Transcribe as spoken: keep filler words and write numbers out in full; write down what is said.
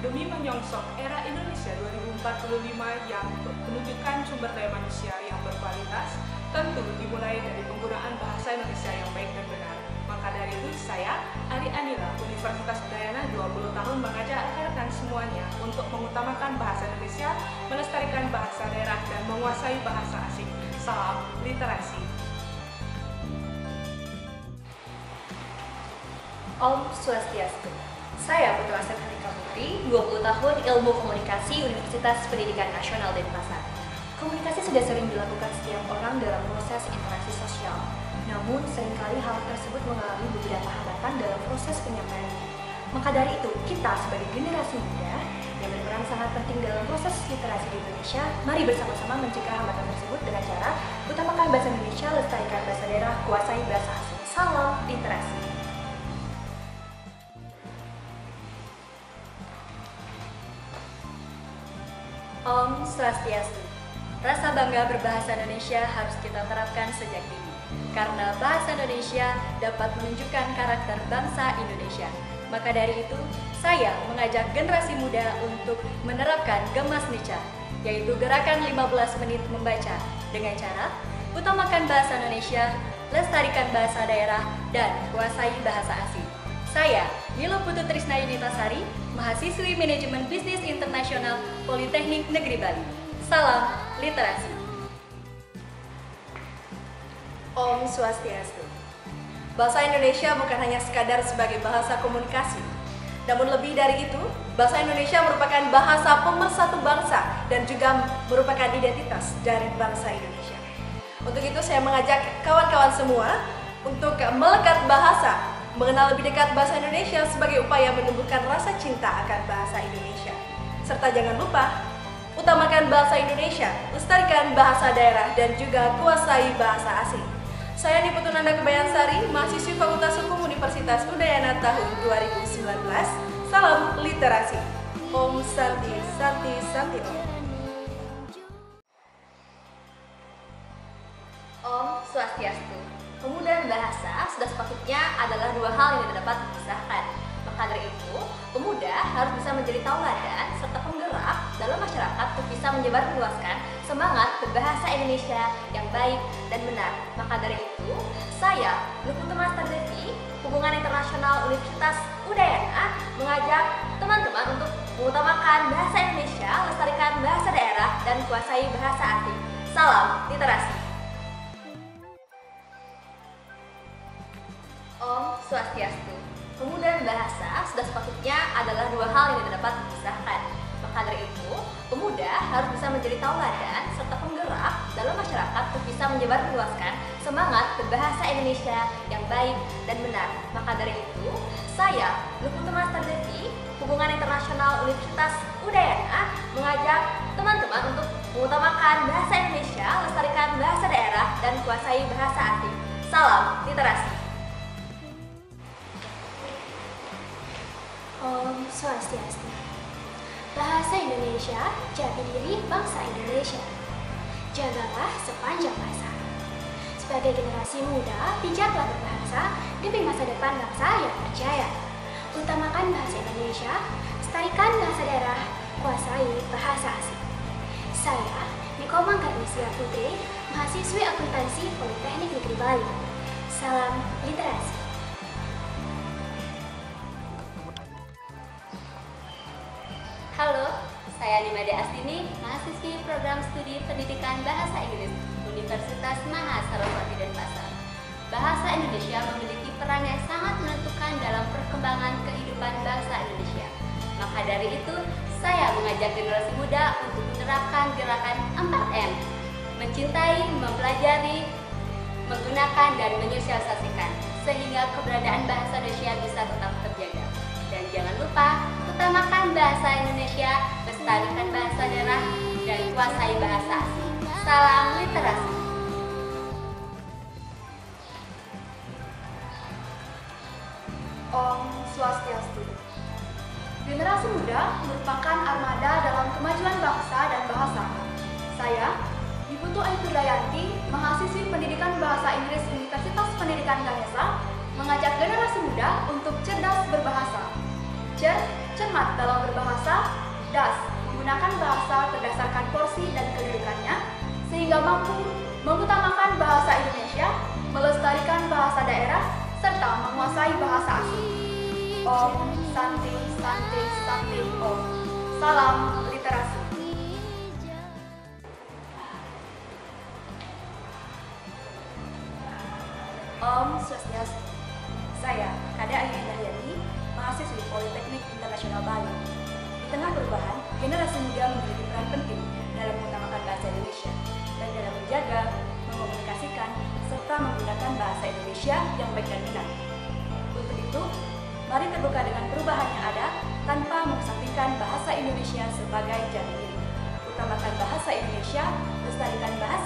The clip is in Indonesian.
demi menyongsong era Indonesia dua ribu empat puluh lima yang menunjukkan sumber daya manusia yang berkualitas, tentu dimulai dari penggunaan bahasa Indonesia yang baik dan benar. Maka dari itu, saya, Ari Anila, Universitas Udayana, dua puluh tahun mengajak rekan-rekan semuanya untuk mengutamakan bahasa Indonesia, melestarikan bahasa daerah, dan menguasai bahasa asing. Salam literasi. Om Swastiastu. Saya Putra Sephanika Putri, dua puluh tahun Ilmu Komunikasi Universitas Pendidikan Nasional Denpasar. Komunikasi sudah sering dilakukan setiap orang dalam proses interaksi sosial. Namun, seringkali hal tersebut mengalami beberapa hambatan dalam proses penyampaian. Maka dari itu, kita sebagai generasi muda yang berperan sangat penting dalam proses literasi di Indonesia, mari bersama-sama mencegah hambatan tersebut dengan cara utamakan bahasa Indonesia, lestarikan bahasa daerah, kuasai bahasa asing. Salam literasi. Om Swastiastu. Rasa bangga berbahasa Indonesia harus kita terapkan sejak dini, karena bahasa Indonesia dapat menunjukkan karakter bangsa Indonesia. Maka dari itu, saya mengajak generasi muda untuk menerapkan Gemas Nica, yaitu gerakan lima belas menit membaca, dengan cara utamakan bahasa Indonesia, lestarikan bahasa daerah, dan kuasai bahasa asing. Saya, Nilo Putu Trisna Yunitasari, mahasiswi Manajemen Bisnis Internasional Politeknik Negeri Bali. Salam literasi. Om Swastiastu. Bahasa Indonesia bukan hanya sekadar sebagai bahasa komunikasi, namun lebih dari itu, bahasa Indonesia merupakan bahasa pemersatu bangsa dan juga merupakan identitas dari bangsa Indonesia. Untuk itu saya mengajak kawan-kawan semua untuk melekat bahasa, mengenal lebih dekat bahasa Indonesia sebagai upaya menumbuhkan rasa cinta akan bahasa Indonesia. Serta jangan lupa, utamakan bahasa Indonesia, lestarikan bahasa daerah, dan juga kuasai bahasa asing. Saya Niputu Nanda Kebayansari, mahasiswi Fakultas Hukum Universitas Udayana tahun dua ribu sembilan belas. Salam literasi. Om Santi Santi Santi Om. Om Swastiastu. Pemuda bahasa sudah sepatutnya adalah dua hal yang tidak dapat dipisahkan. Maka dari itu, pemuda harus bisa menjadi tauladan serta penggerak dalam masyarakat untuk bisa menyebarluaskan semangat berbahasa Indonesia yang baik dan benar. Maka dari itu, saya, Luputu Master Devi, Hubungan Internasional Universitas Udayana, mengajak teman-teman untuk mengutamakan bahasa Indonesia, lestarikan bahasa daerah, dan kuasai bahasa asing. Salam literasi. Om Swastiastu. Pemuda bahasa sudah sepatutnya adalah dua hal yang tidak dapat dipisahkan. Maka dari itu, pemuda harus bisa menjadi tauladan serta penggerak dalam masyarakat untuk bisa menyebarluaskan semangat berbahasa Indonesia yang baik dan benar. Maka dari itu, saya, Luputu Master Devi, Hubungan Internasional Universitas Udayana, mengajak teman-teman untuk mengutamakan bahasa Indonesia, lestarikan bahasa daerah, dan kuasai bahasa asing. Salam literasi. Om Swastiastu. Bahasa Indonesia, jati diri bangsa Indonesia. Jagalah sepanjang masa. Sebagai generasi muda, bijaklah berbahasa demi masa depan bangsa yang percaya. Utamakan bahasa Indonesia, lestarikan bahasa daerah, kuasai bahasa asing. Saya, Niko Mangkarnisia Putri, mahasiswi akuntansi Politeknik Negeri Bali. Salam literasi. Halo, saya Nimade Astini, mahasiswi Program Studi Pendidikan Bahasa Inggris Universitas Mahasaraswati Denpasar. Bahasa Indonesia memiliki peran yang sangat menentukan dalam perkembangan kehidupan bangsa Indonesia. Maka dari itu, saya mengajak generasi muda untuk menerapkan gerakan empat M. Mencintai, mempelajari, menggunakan, dan menyosialisasikan, sehingga keberadaan bahasa Indonesia bisa tetap terjaga. Dan jangan lupa, utamakan bahasa Indonesia, lestarikan bahasa daerah, dan kuasai bahasa asing. Salam literasi. Om Swastiastu. Generasi muda merupakan armada dalam kemajuan bangsa dan bahasa. Saya, Niputu Ayu Dayanti, mahasiswi Pendidikan Bahasa Inggris Universitas Pendidikan Ganesha, mengajak generasi muda untuk cerdas berbahasa. Cer, cermat dalam berbahasa, menggunakan bahasa berdasarkan porsi dan kedudukannya, sehingga mampu mengutamakan bahasa Indonesia, melestarikan bahasa daerah, serta menguasai bahasa asing. Om Santi Santi Santi Om. Salam literasi. Om Swastiastu. Saya, Kada Ayu Indahyani, mahasiswi Politeknik Internasional Bali. Di tengah perubahan, generasi muda memiliki peran penting dalam mengutamakan bahasa Indonesia dan dalam menjaga, mengomunikasikan, serta menggunakan bahasa Indonesia yang baik dan benar. Untuk itu, mari terbuka dengan perubahan yang ada tanpa mengesampingkan bahasa Indonesia sebagai jati diri. Utamakan bahasa Indonesia, lestarikan bahasa